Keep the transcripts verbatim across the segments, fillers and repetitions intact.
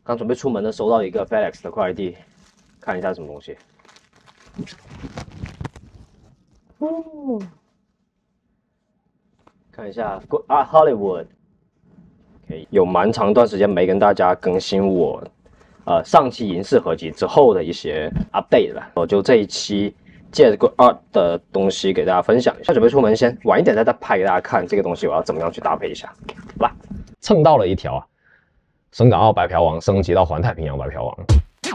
刚准备出门呢，收到一个 FedEx 的快递，看一下什么东西。哦，看一下 Good Art Hollywood。OK， 有蛮长一段时间没跟大家更新我呃上期银饰合集之后的一些 update 了，我就这一期借着 Good Art 的东西给大家分享一下。准备出门先，晚一点再再拍给大家看这个东西我要怎么样去搭配一下。好吧，蹭到了一条啊。 深港澳白嫖王升级到环太平洋白嫖王，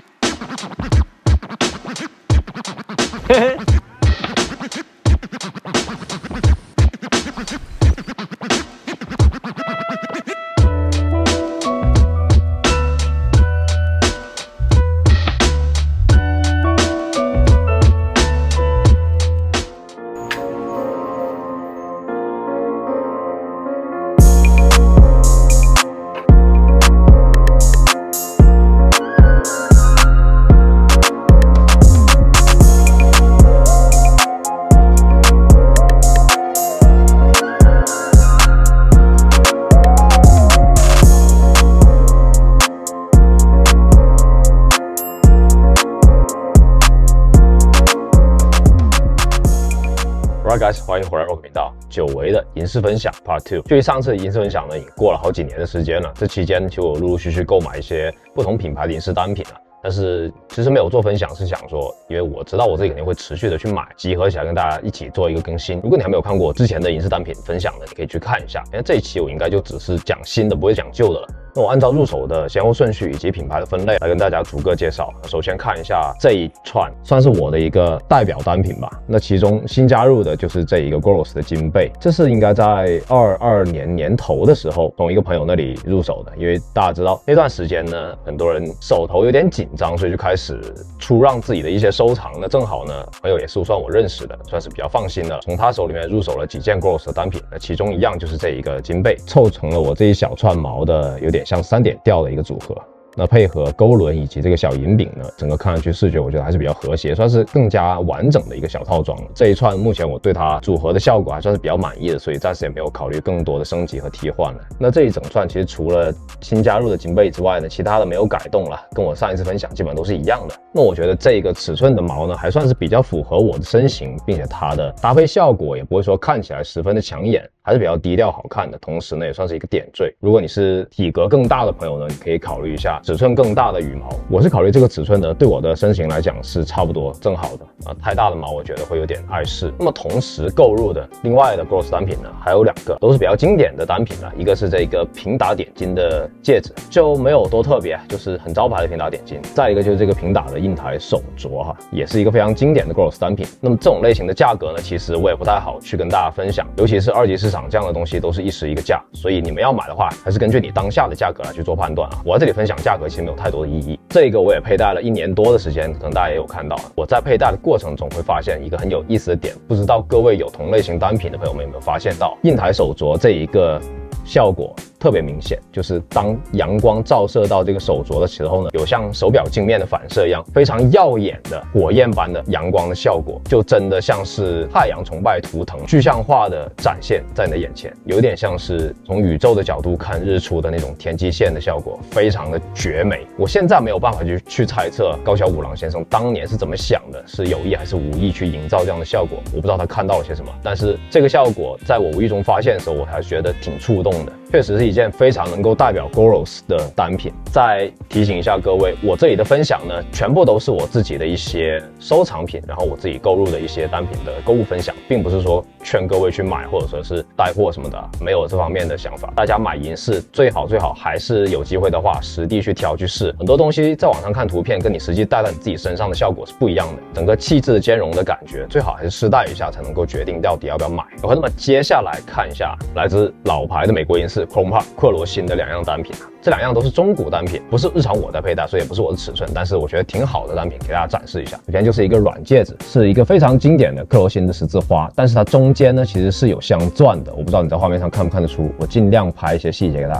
嘿嘿。Alright guys， 欢迎回来我频道，久违的银饰分享 Part Two。距离上次的银饰分享呢，已经过了好几年的时间了。这期间，其实我陆陆续续购买一些不同品牌的银饰单品了。但是其实没有做分享，是想说，因为我知道我自己肯定会持续的去买，集合起来跟大家一起做一个更新。如果你还没有看过我之前的银饰单品分享的，你可以去看一下。因为这一期我应该就只是讲新的，不会讲旧的了。 那我按照入手的先后顺序以及品牌的分类来跟大家逐个介绍。首先看一下这一串，算是我的一个代表单品吧。那其中新加入的就是这一个 Goros 的金贝，这是应该在二二年年头的时候从一个朋友那里入手的。因为大家知道那段时间呢，很多人手头有点紧张，所以就开始出让自己的一些收藏。那正好呢，朋友也是算我认识的，算是比较放心的，从他手里面入手了几件 Goros 的单品。那其中一样就是这一个金贝，凑成了我这一小串毛的有点 像三点调的一个组合，那配合勾轮以及这个小银柄呢，整个看上去视觉我觉得还是比较和谐，算是更加完整的一个小套装。这一串目前我对它组合的效果还算是比较满意的，所以暂时也没有考虑更多的升级和替换了。那这一整串其实除了新加入的金贝之外呢，其他的没有改动了，跟我上一次分享基本上都是一样的。那我觉得这个尺寸的毛呢，还算是比较符合我的身形，并且它的搭配效果也不会说看起来十分的抢眼。 还是比较低调好看的，同时呢也算是一个点缀。如果你是体格更大的朋友呢，你可以考虑一下尺寸更大的羽毛。我是考虑这个尺寸呢，对我的身形来讲是差不多正好的啊。太大的毛我觉得会有点碍事。那么同时购入的另外的 Goros 单品呢，还有两个都是比较经典的单品了。一个是这个平打点金的戒指，就没有多特别，就是很招牌的平打点金。再一个就是这个平打的印台手镯哈，也是一个非常经典的 Goros 单品。那么这种类型的价格呢，其实我也不太好去跟大家分享，尤其是二级市场。 这样的东西都是一时一个价，所以你们要买的话，还是根据你当下的价格来去做判断啊。我在这里分享价格其实没有太多的意义。这个我也佩戴了一年多的时间，可能大家也有看到，我在佩戴的过程中会发现一个很有意思的点，不知道各位有同类型单品的朋友们有没有发现到，印台手镯这一个效果特别明显，就是当阳光照射到这个手镯的时候呢，有像手表镜面的反射一样，非常耀眼的火焰般的阳光的效果，就真的像是太阳崇拜图腾具象化的展现在你的眼前，有点像是从宇宙的角度看日出的那种天际线的效果，非常的绝美。我现在没有办法去去猜测高桥五郎先生当年是怎么想的，是有意还是无意去营造这样的效果，我不知道他看到了些什么，但是这个效果在我无意中发现的时候，我还觉得挺触动的。 确实是一件非常能够代表 Goros 的单品。再提醒一下各位，我这里的分享呢，全部都是我自己的一些收藏品，然后我自己购入的一些单品的购物分享，并不是说劝各位去买或者说是带货什么的，没有这方面的想法。大家买银饰最好最好还是有机会的话，实地去挑去试。很多东西在网上看图片，跟你实际戴在你自己身上的效果是不一样的，整个气质的兼容的感觉，最好还是试戴一下才能够决定到底要不要买。OK，那么接下来看一下来自老牌的美国银饰 Chrome 克罗新的两样单品，这两样都是中古单品，不是日常我在佩戴，所以也不是我的尺寸，但是我觉得挺好的单品，给大家展示一下。首先就是一个软戒指，是一个非常经典的克罗新的十字花，但是它中间呢其实是有镶钻的，我不知道你在画面上看不看得出，我尽量拍一些细节给大家看了。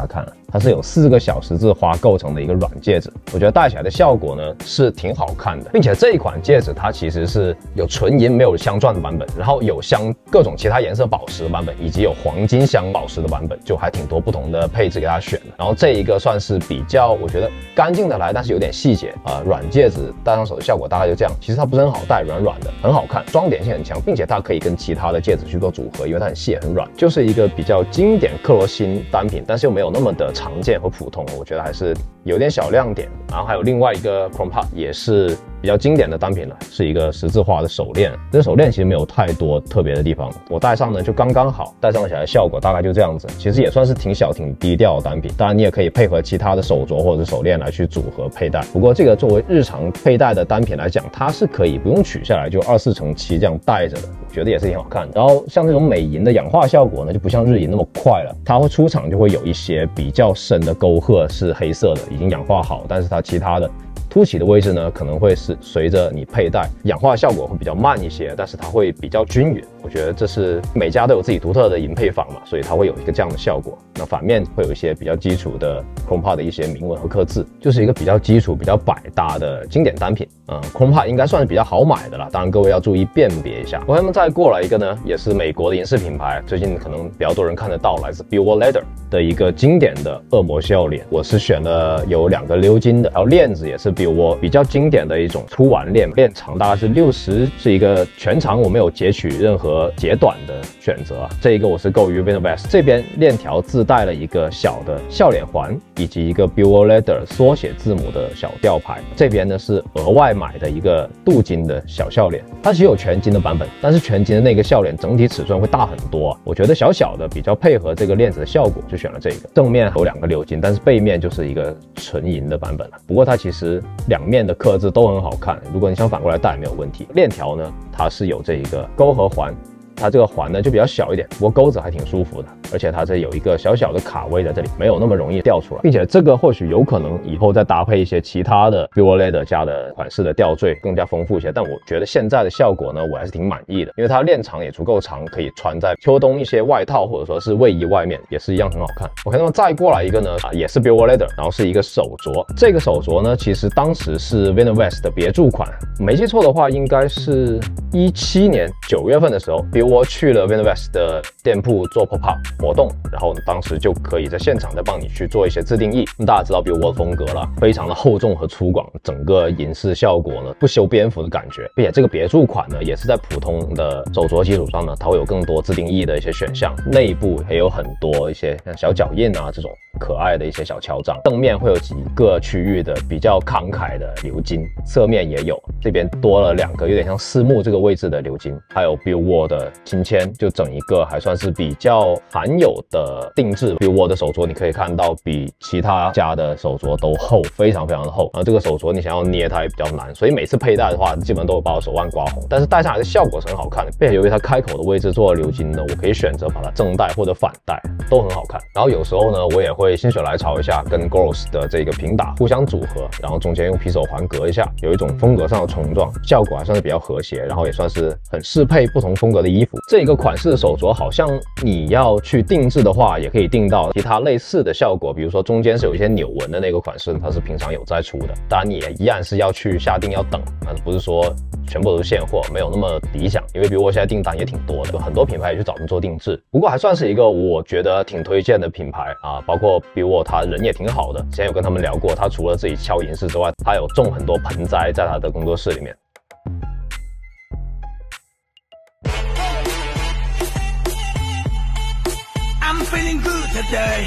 它是有四个小十字花构成的一个软戒指，我觉得戴起来的效果呢是挺好看的，并且这一款戒指它其实是有纯银没有镶钻的版本，然后有镶各种其他颜色宝石的版本，以及有黄金镶宝石的版本，就还挺多不同的配置给它选的。然后这一个算是比较我觉得干净的来，但是有点细节啊、呃，软戒指戴上手的效果大概就这样。其实它不是很好戴，软软的，很好看，装点性很强，并且它可以跟其他的戒指去做组合，因为它很细很软，就是一个比较经典克罗心单品，但是又没有那么的常见和普通，我觉得还是有点小亮点。然后还有另外一个 Chrome Heart 也是比较经典的单品了，是一个十字花的手链。这手链其实没有太多特别的地方，我戴上呢就刚刚好，戴上起来的效果大概就这样子。其实也算是挺小挺低调的单品，当然你也可以配合其他的手镯或者是手链来去组合佩戴。不过这个作为日常佩戴的单品来讲，它是可以不用取下来就二四乘七这样戴着的，我觉得也是挺好看的。然后像这种美银的氧化效果呢，就不像日银那么快了，它会出厂就会有一些比较深的沟壑是黑色的，已经氧化好，但是它其他的凸起的位置呢，可能会是随着你佩戴氧化效果会比较慢一些，但是它会比较均匀。我觉得这是每家都有自己独特的银配方嘛，所以它会有一个这样的效果。那反面会有一些比较基础的 Chrome Heart 的一些铭文和刻字，就是一个比较基础、比较百搭的经典单品。嗯 ，Chrome Heart 应该算是比较好买的啦，当然各位要注意辨别一下。我们再过来一个呢，也是美国的银饰品牌，最近可能比较多人看得到，来自 Billboard Leather 的一个经典的恶魔笑脸。我是选了有两个鎏金的，然后链子也是 Billboard 比较经典的一种粗丸链，链长大概是六十，是一个全长我没有截取任何截短的选择啊。这一个我是购于 Vinnovest 这边，链条自带了一个小的笑脸环，以及一个 Billboard Leather 缩写字母的小吊牌。这边呢是额外买的一个镀金的小笑脸，它其实有全金的版本，但是全金的那个笑脸整体尺寸会大很多、啊，我觉得小小的比较配合这个链子的效果，就选了这个。正面有两个鎏金，但是背面就是一个纯银的版本了。不过它其实两面的刻字都很好看，如果你想反过来戴也没有问题。链条呢，它是有这一个钩和环。它这个环呢就比较小一点，不过钩子还挺舒服的，而且它这有一个小小的卡位在这里，没有那么容易掉出来，并且这个或许有可能以后再搭配一些其他的 Billboard Leather 加的款式的吊坠更加丰富一些，但我觉得现在的效果呢我还是挺满意的，因为它链长也足够长，可以穿在秋冬一些外套或者说是卫衣外面也是一样很好看。OK， 那么再过来一个呢啊也是 Billboard Leather， 然后是一个手镯，这个手镯呢其实当时是 Vinnovest 的别注款，没记错的话应该是一七年九月份的时候 Billboard我去了 Vinnovest 的店铺做 pop-up 活动，然后当时就可以在现场再帮你去做一些自定义。大家知道 Billboard 风格了，非常的厚重和粗犷，整个银饰效果呢不修边幅的感觉，并且这个别注款呢也是在普通的手镯基础上呢，它会有更多自定义的一些选项，内部也有很多一些像小脚印啊这种可爱的一些小敲章，正面会有几个区域的比较慷慨的鎏金，侧面也有，这边多了两个有点像丝木这个位置的鎏金，还有 Billboard 的金签，就整一个还算是比较罕有的定制。Billboard 的手镯你可以看到比其他家的手镯都厚，非常非常的厚，然后这个手镯你想要捏它也比较难，所以每次佩戴的话基本都会把我手腕刮红，但是戴上来的效果是很好看的，并且由于它开口的位置做了鎏金呢，我可以选择把它正戴或者反戴，都很好看。然后有时候呢我也会心血来潮一下，跟 Gross 的这个平打互相组合，然后中间用皮手环隔一下，有一种风格上的冲撞，效果还算是比较和谐，然后也算是很适配不同风格的衣服。这个款式的手镯好像你要去定制的话也可以定到其他类似的效果，比如说中间是有一些扭纹的那个款式，它是平常有在出的，当然你也依然是要去下定要等，但是不是说全部都是现货，没有那么理想，因为比如我现在订单也挺多的，很多品牌也去找人做定制，不过还算是一个我觉得挺推荐的品牌啊，包括比我他人也挺好的，之前有跟他们聊过，他除了自己敲银饰之外，他有种很多盆栽在他的工作室里面。I'm feeling good today.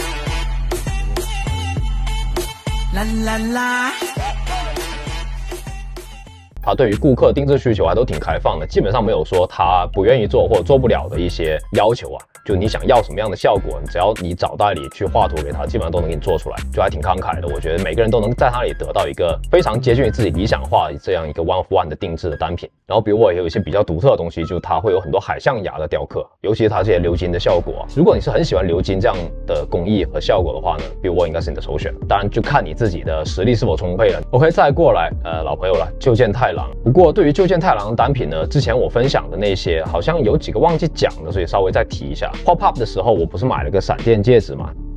La la la. 他对于顾客定制需求还都挺开放的，基本上没有说他不愿意做或者做不了的一些要求啊。就你想要什么样的效果，只要你找代理去画图给他，基本上都能给你做出来，就还挺慷慨的。我觉得每个人都能在他那里得到一个非常接近于自己理想化这样一个 one of one 的定制的单品。然后比如我也有一些比较独特的东西，就是它会有很多海象牙的雕刻，尤其是它这些鎏金的效果。如果你是很喜欢鎏金这样的工艺和效果的话呢，比如我应该是你的首选。当然就看你自己的实力是否充沛了。OK， 再过来，呃，老朋友了，旧见太郎。不过对于旧见太郎的单品呢，之前我分享的那些好像有几个忘记讲了，所以稍微再提一下。Pop up 的时候，我不是买了个闪电戒指吗？其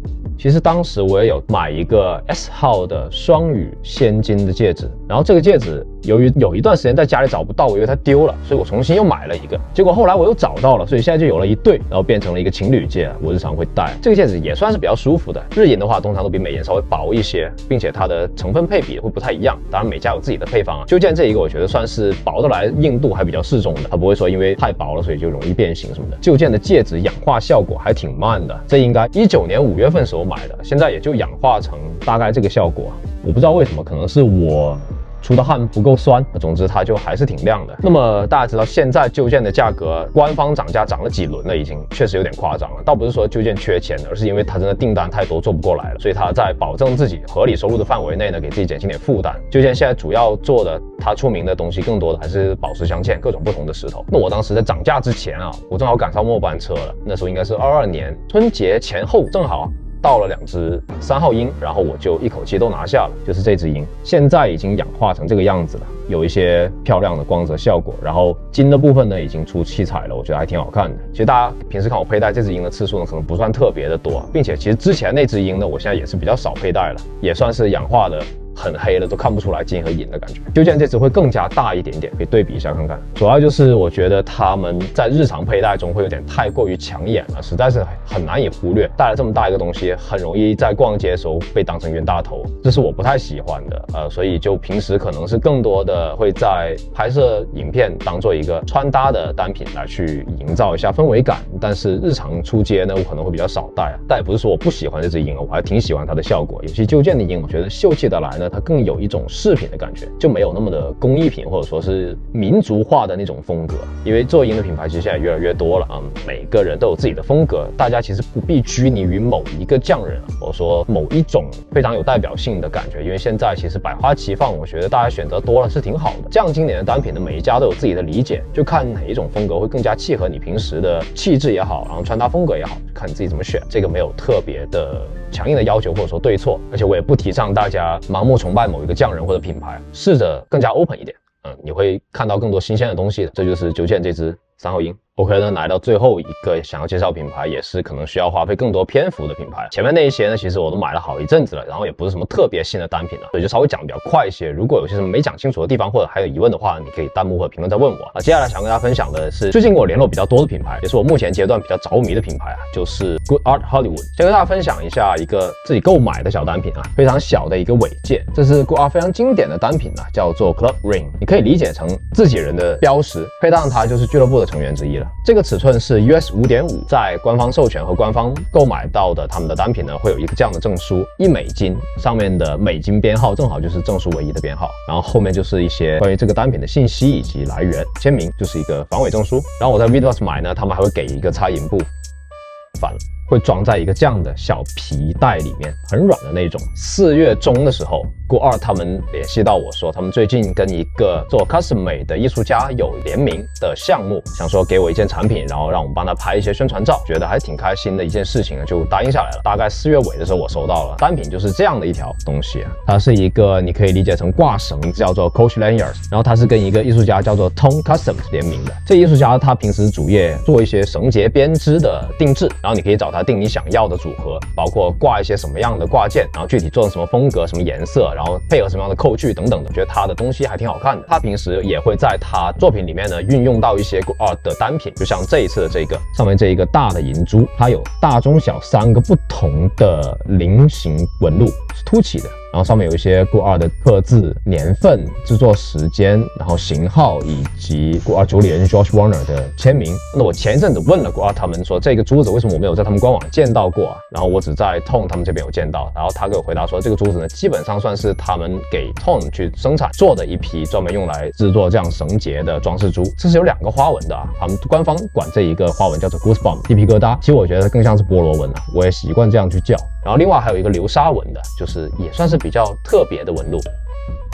其实当时我也有买一个 S 号的双语现金的戒指，然后这个戒指由于有一段时间在家里找不到，我以为它丢了，所以我重新又买了一个，结果后来我又找到了，所以现在就有了一对，然后变成了一个情侣戒，我日常会戴。这个戒指也算是比较舒服的，日银的话通常都比美颜稍微薄一些，并且它的成分配比会不太一样，当然每家有自己的配方啊。究竟这一个我觉得算是薄的来，硬度还比较适中的，它不会说因为太薄了所以就容易变形什么的。究竟的戒指氧化效果还挺慢的，这应该一九年五月份时候买的，现在也就氧化成大概这个效果，我不知道为什么，可能是我出的汗不够酸，总之它就还是挺亮的。那么大家知道现在旧件的价格官方涨价涨了几轮了，已经确实有点夸张了。倒不是说旧件缺钱，而是因为它真的订单太多做不过来了，所以它在保证自己合理收入的范围内呢，给自己减轻点负担。旧件现在主要做的它出名的东西更多的还是宝石镶嵌，各种不同的石头。那我当时在涨价之前啊，我正好赶上末班车了，那时候应该是二二年春节前后，正好到了两只三号鹰，然后我就一口气都拿下了，就是这只鹰，现在已经氧化成这个样子了，有一些漂亮的光泽效果，然后金的部分呢已经出七彩了，我觉得还挺好看的。其实大家平时看我佩戴这只鹰的次数呢，可能不算特别的多，并且其实之前那只鹰呢，我现在也是比较少佩戴了，也算是氧化的很黑了，都看不出来金和银的感觉。究竟这只会更加大一点点，可以对比一下看看。主要就是我觉得它们在日常佩戴中会有点太过于抢眼了，实在是很难以忽略。戴了这么大一个东西，很容易在逛街的时候被当成冤大头，这是我不太喜欢的。呃，所以就平时可能是更多的会在拍摄影片当做一个穿搭的单品来去营造一下氛围感，但是日常出街呢，我可能会比较少戴啊。但也不是说我不喜欢这只鹰，我还挺喜欢它的效果。尤其旧件的鹰，我觉得秀气的来呢，它更有一种饰品的感觉，就没有那么的工艺品或者说是民族化的那种风格。因为做鹰的品牌其实现在越来越多了啊、嗯，每个人都有自己的风格，大家其实不必拘泥于某一个匠人，或者说某一种非常有代表性的感觉。因为现在其实百花齐放，我觉得大家选择多了是挺好的。这样经典的单品呢，每一家都有自己的理解，就看哪一种风格会更加契合你平时的气质也好，然后穿搭风格也好，看你自己怎么选。这个没有特别的强硬的要求或者说对错，而且我也不提倡大家盲目崇拜某一个匠人或者品牌，试着更加 open 一点，嗯，你会看到更多新鲜的东西的。这就是九件这只三号鹰。OK 呢，来到最后一个想要介绍品牌，也是可能需要花费更多篇幅的品牌。前面那一些呢，其实我都买了好一阵子了，然后也不是什么特别新的单品了，所以就稍微讲比较快一些。如果有些什么没讲清楚的地方，或者还有疑问的话，你可以弹幕或者评论再问我啊。接下来想跟大家分享的是最近跟我联络比较多的品牌，也是我目前阶段比较着迷的品牌啊，就是 Good Art Hollywood。先跟大家分享一下一个自己购买的小单品啊，非常小的一个尾戒，这是 Good Art 非常经典的单品啊，叫做 Club Ring， 你可以理解成自己人的标识，佩戴上它就是俱乐部的成员之一了。这个尺寸是 U S 五点五， 在官方授权和官方购买到的他们的单品呢，会有一个这样的证书，一美金，上面的美金编号正好就是证书唯一的编号，然后后面就是一些关于这个单品的信息以及来源，签名就是一个防伪证书。然后我在 Vidas 买呢，他们还会给一个擦银布，反了。会装在一个这样的小皮带里面，很软的那种。四月中的时候 ，Good Art 他们联系到我说，他们最近跟一个做 custom 美的艺术家有联名的项目，想说给我一件产品，然后让我们帮他拍一些宣传照，觉得还挺开心的一件事情，就答应下来了。大概四月尾的时候，我收到了单品，就是这样的一条东西啊，它是一个你可以理解成挂绳，叫做 Coach Lanyards， 然后它是跟一个艺术家叫做 Tone Customs 联名的。这艺术家他平时主业做一些绳结编织的定制，然后你可以找他定你想要的组合，包括挂一些什么样的挂件，然后具体做成什么风格、什么颜色，然后配合什么样的扣具等等的。我觉得他的东西还挺好看的。他平时也会在他作品里面呢运用到一些 Good Art 的单品，就像这一次的这个上面这一个大的银珠，它有大、中、小三个不同的菱形纹路，是凸起的。然后上面有一些 Good Art 的刻字、年份、制作时间，然后型号以及 Good Art 主理人 Josh Warner 的签名。那我前一阵子问了 Good Art 他们说，这个珠子为什么我没有在他们官网见到过啊？然后我只在 Tone 他们这边有见到，然后他给我回答说，这个珠子呢，基本上算是他们给 Tone 去生产做的一批专门用来制作这样绳结的装饰珠。这是有两个花纹的啊，他们官方管这一个花纹叫做 Goosebump 鸡皮疙瘩，其实我觉得更像是菠萝纹啊，我也习惯这样去叫。然后另外还有一个流沙纹的，就是也算是比较特别的纹路。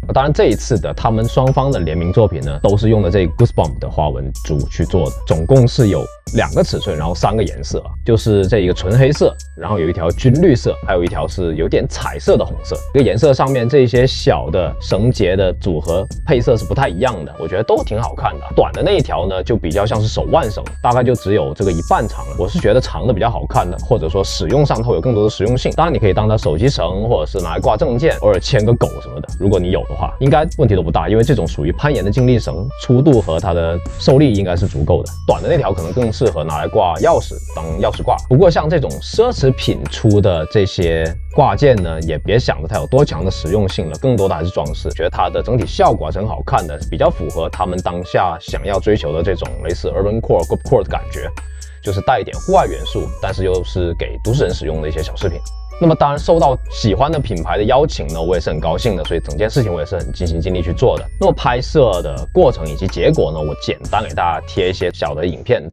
当然，这一次的他们双方的联名作品呢，都是用的这个 Goosebump 的花纹珠去做的，总共是有两个尺寸，然后三个颜色，就是这一个纯黑色，然后有一条军绿色，还有一条是有点彩色的红色。这个颜色上面这一些小的绳结的组合配色是不太一样的，我觉得都挺好看的。短的那一条呢，就比较像是手腕绳，大概就只有这个一半长了。我是觉得长的比较好看的，或者说使用上它会有更多的实用性。当然，你可以当它手机绳，或者是拿来挂证件，偶尔牵个狗什么的。如果你有的话，应该问题都不大，因为这种属于攀岩的静力绳，粗度和它的受力应该是足够的。短的那条可能更适合拿来挂钥匙当钥匙挂。不过像这种奢侈品出的这些挂件呢，也别想着它有多强的实用性了，更多的还是装饰。觉得它的整体效果还是很好看的，比较符合他们当下想要追求的这种类似 urban core、group core 的感觉，就是带一点户外元素，但是又是给都市人使用的一些小饰品。那么当然受到喜欢的品牌的邀请呢，我也是很高兴的，所以整件事情我也是很尽心尽力去做的。那么拍摄的过程以及结果呢，我简单给大家贴一些小的影片。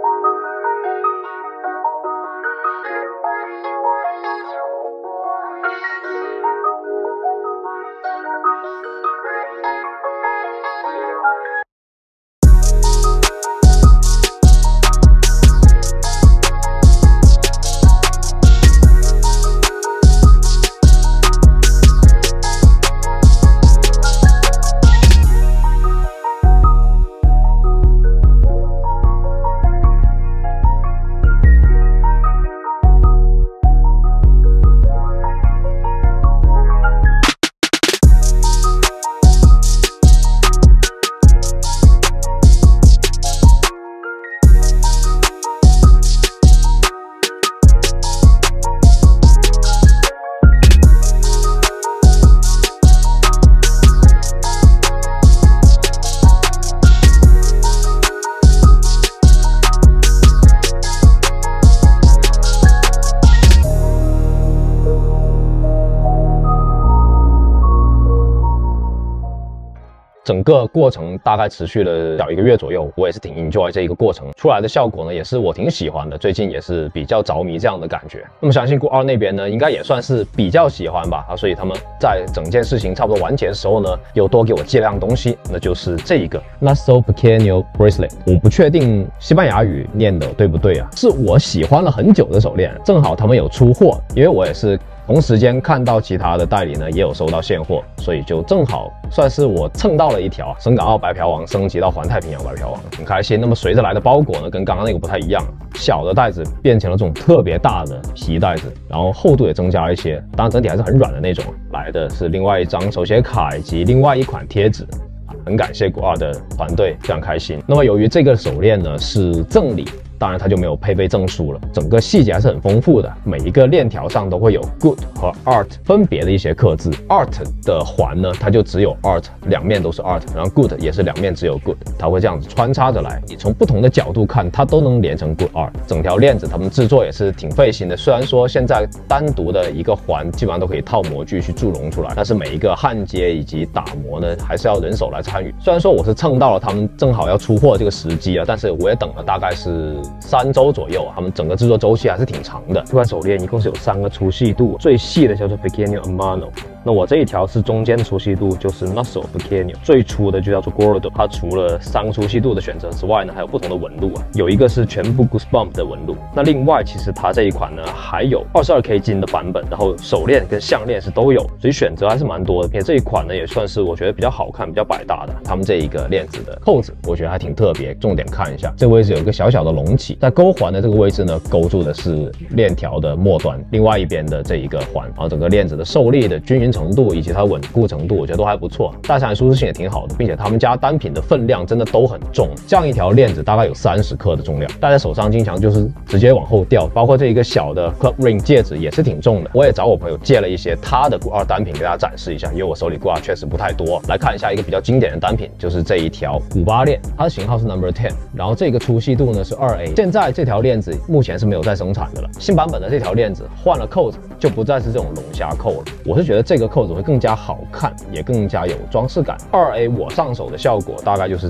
整个过程大概持续了小一个月左右，我也是挺 enjoy 这一个过程，出来的效果呢也是我挺喜欢的，最近也是比较着迷这样的感觉。那么相信 Good Art 那边呢，应该也算是比较喜欢吧，啊，所以他们在整件事情差不多完结的时候呢，又多给我寄了样东西，那就是这一个 Naso Pequeño Bracelet。我不确定西班牙语念的对不对啊，是我喜欢了很久的手链，正好他们有出货，因为我也是同时间看到其他的代理呢也有收到现货，所以就正好算是我蹭到了一条深港澳白嫖王升级到环太平洋白嫖王，很开心。那么随着来的包裹呢，跟刚刚那个不太一样，小的袋子变成了这种特别大的皮袋子，然后厚度也增加了一些，当然整体还是很软的那种。来的是另外一张手写卡以及另外一款贴纸。很感谢Good Art的团队，非常开心。那么由于这个手链呢是赠礼，当然它就没有配备证书了，整个细节还是很丰富的，每一个链条上都会有 Good 和 Art 分别的一些刻字。Art 的环呢，它就只有 Art， 两面都是 Art， 然后 Good 也是两面只有 Good， 它会这样子穿插着来，你从不同的角度看，它都能连成 Good Art。整条链子他们制作也是挺费心的，虽然说现在单独的一个环基本上都可以套模具去铸龙出来，但是每一个焊接以及打磨呢，还是要人手来参与。虽然说我是蹭到了他们正好要出货这个时机啊，但是我也等了大概是三周左右，他们整个制作周期还是挺长的。这款手链一共是有三个粗细度，最细的叫做 Pequeño Hermano， 那我这一条是中间的粗细度，就是 Naso Pequeño， 最粗的就叫做 Gordo。它除了三个粗细度的选择之外呢，还有不同的纹路啊，有一个是全部 Goosebump 的纹路。那另外其实它这一款呢还有 二十二 K 金的版本，然后手链跟项链是都有，所以选择还是蛮多的。而且这一款呢也算是我觉得比较好看、比较百搭的。他们这一个链子的扣子，我觉得还挺特别，重点看一下，这个位置有一个小小的隆起，在钩环的这个位置呢，勾住的是链条的末端，另外一边的这一个环，然后整个链子的受力的均匀程度以及它稳固程度，我觉得都还不错，戴起来舒适性也挺好的，并且他们家单品的分量真的都很重，这样一条链子大概有三十克的重量，戴在手上经常就是直接往后掉，包括这一个小的 club ring 戒指也是挺重的。我也找我朋友借了一些他的 Good Art 单品给大家展示一下，因为我手里 Good Art 确实不太多。来看一下一个比较经典的单品，就是这一条古巴链，它的型号是 number ten， 然后这个粗细度呢是 二 A。现在这条链子目前是没有在生产的了，新版本的这条链子换了扣子，就不再是这种龙虾扣了。我是觉得这个扣子会更加好看，也更加有装饰感。二 A 我上手的效果大概就是这样，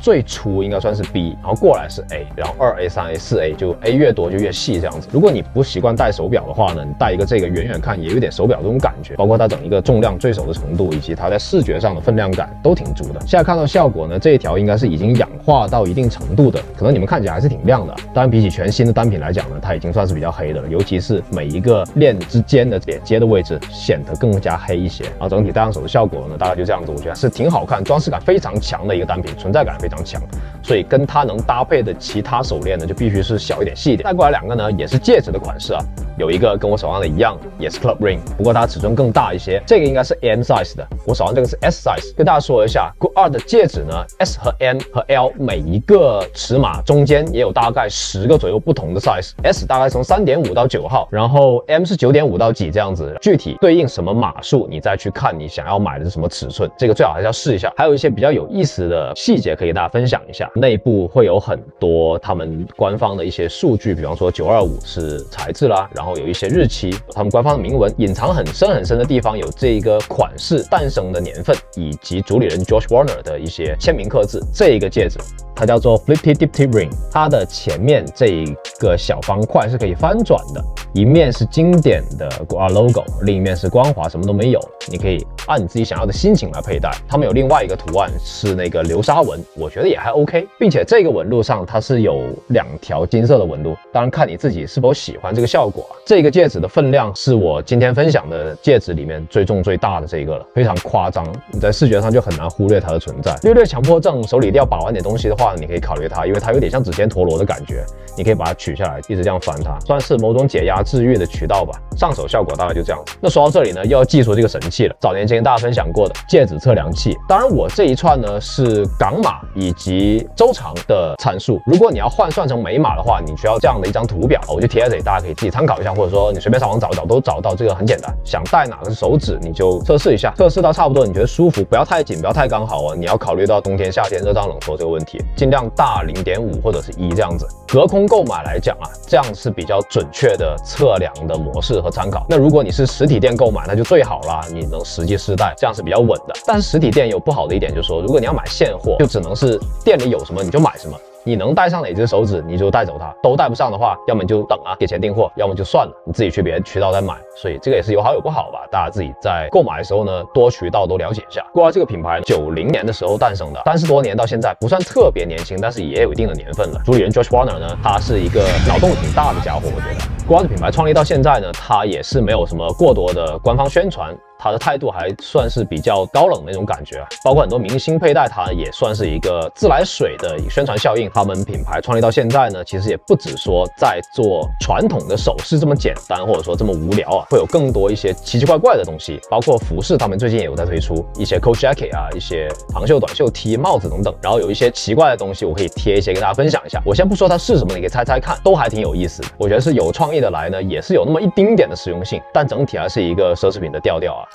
最粗应该算是 B， 然后过来是 A， 然后二 A、三 A、四 A， 就 A 越多就越细这样子。如果你不习惯戴手表的话呢，你戴一个这个远远看也有点手表这种感觉，包括它整一个重量坠手的程度，以及它在视觉上的分量感都挺足的。现在看到效果呢，这一条应该是已经氧化到一定程度的，可能你们看起来还是挺亮的。当然比起全新的单品来讲呢，它已经算是比较黑的了，尤其是每一个链之间的连接的位置显得更加黑一些。然后整体戴上手的效果呢，大概就这样子，我觉得是挺好看，装饰感非常强的一个单品，存在感非常强。所以跟它能搭配的其他手链呢，就必须是小一点、细一点。带过来两个呢，也是戒指的款式啊，有一个跟我手上的一样，也是 Club Ring， 不过它尺寸更大一些。这个应该是 M size 的，我手上这个是 S size。跟大家说一下 ，Good 二的戒指呢 ，S 和 M 和 L 每一个尺码中间也有大概十个左右不同的 size。S 大概从 三点五 到九号，然后 M 是 九点五 到几这样子。具体对应什么码数，你再去看你想要买的是什么尺寸，这个最好还是要试一下。还有一些比较有意思的细节可以给大家分享一下。内部会有很多他们官方的一些数据，比方说九二五是材质啦，然后有一些日期，他们官方的铭文，隐藏很深很深的地方有这一个款式诞生的年份，以及主理人 George Warner 的一些签名刻字。这一个戒指它叫做 Flipty Dipty Ring， 它的前面这一个小方块是可以翻转的，一面是经典的 Good 二 logo， 另一面是光滑，什么都没有，你可以按你自己想要的心情来佩戴。他们有另外一个图案是那个流沙纹，我觉得也还 OK， 并且这个纹路上它是有两条金色的纹路，当然看你自己是否喜欢这个效果啊。这个戒指的分量是我今天分享的戒指里面最重最大的这个了，非常夸张，你在视觉上就很难忽略它的存在。略略强迫症，手里一定要把玩点东西的话，你可以考虑它，因为它有点像指尖陀螺的感觉，你可以把它取下来，一直这样翻它，算是某种解压治愈的渠道吧。上手效果大概就这样。那说到这里呢，又要技术这个神器了，早年间跟大家分享过的戒指测量器。当然我这一串呢是港码以及周长的参数，如果你要换算成美码的话，你需要这样的一张图表，我就贴在这里，大家可以自己参考一下，或者说你随便上网找一找都找到，这个很简单。想戴哪个手指你就测试一下，测试到差不多你觉得舒服，不要太紧，不要太刚好啊。你要考虑到冬天夏天热胀冷缩这个问题，尽量大 零点五 或者是一这样子。隔空购买来讲啊，这样是比较准确的测量的模式和参考。那如果你是实体店购买，那就最好啦，你能实际试戴，这样是比较稳的。但是实体店有不好的一点，就是说如果你要买现货，就只能是店里有什么你就买什么。你能戴上哪只手指，你就带走它；都戴不上的话，要么你就等啊，给钱订货；要么就算了，你自己去别的渠道再买。所以这个也是有好有不好吧，大家自己在购买的时候呢，多渠道都了解一下。Good 二这个品牌九零年的时候诞生的，三十多年到现在不算特别年轻，但是也有一定的年份了。主理人 George Warner 呢，他是一个脑洞挺大的家伙，我觉得。Good 二的品牌创立到现在呢，他也是没有什么过多的官方宣传。他的态度还算是比较高冷的那种感觉，包括很多明星佩戴它也算是一个自来水的宣传效应。他们品牌创立到现在呢，其实也不只说在做传统的首饰这么简单，或者说这么无聊啊，会有更多一些奇奇怪怪的东西，包括服饰，他们最近也有在推出一些 coat jacket 啊，一些长袖、短袖 T、帽子等等，然后有一些奇怪的东西，我可以贴一些跟大家分享一下。我先不说它是什么，你可以猜猜看，都还挺有意思的。我觉得是有创意的来呢，也是有那么一丁点的实用性，但整体还是一个奢侈品的调调啊。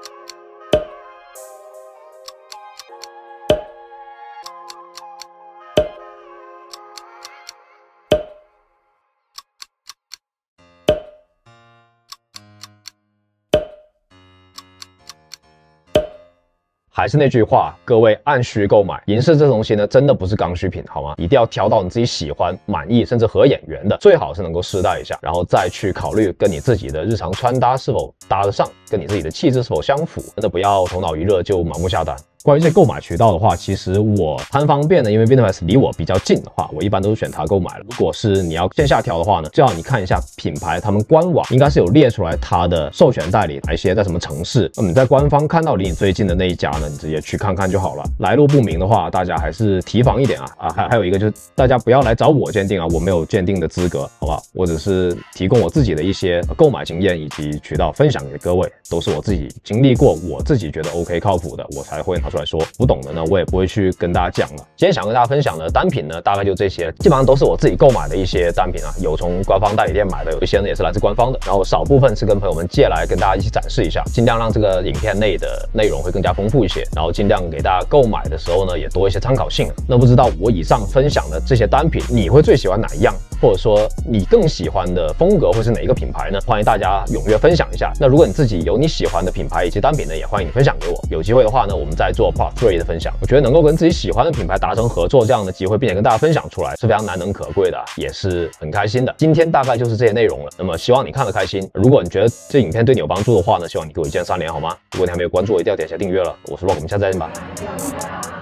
还是那句话，各位按需购买，银饰这东西呢，真的不是刚需品，好吗？一定要挑到你自己喜欢、满意，甚至合眼缘的，最好是能够试戴一下，然后再去考虑跟你自己的日常穿搭是否搭得上，跟你自己的气质是否相符。真的不要头脑一热就盲目下单。关于这购买渠道的话，其实我贪方便的，因为 Vinted 离我比较近的话，我一般都是选它购买了。如果是你要线下挑的话呢，最好你看一下品牌他们官网应该是有列出来它的授权代理哪些在什么城市，那么你在官方看到离你最近的那一家呢，你直接去看看就好了。来路不明的话，大家还是提防一点啊啊！还还有一个就是大家不要来找我鉴定啊，我没有鉴定的资格，好吧？我只是提供我自己的一些购买经验以及渠道分享给各位，都是我自己经历过，我自己觉得 OK 靠谱的，我才会拿出来说。不懂的呢，我也不会去跟大家讲了。今天想跟大家分享的单品呢，大概就这些，基本上都是我自己购买的一些单品啊，有从官方代理店买的，有一些呢也是来自官方的，然后少部分是跟朋友们借来跟大家一起展示一下，尽量让这个影片内的内容会更加丰富一些，然后尽量给大家购买的时候呢也多一些参考性。那不知道我以上分享的这些单品，你会最喜欢哪一样？ 或者说你更喜欢的风格会是哪一个品牌呢？欢迎大家踊跃分享一下。那如果你自己有你喜欢的品牌以及单品呢，也欢迎你分享给我。有机会的话呢，我们再做 Part 三的分享。我觉得能够跟自己喜欢的品牌达成合作这样的机会，并且跟大家分享出来，是非常难能可贵的，也是很开心的。今天大概就是这些内容了。那么希望你看得开心。如果你觉得这影片对你有帮助的话呢，希望你给我一键三连好吗？如果你还没有关注我，一定要点一下订阅了。我是 Rock， 我们下次再见吧。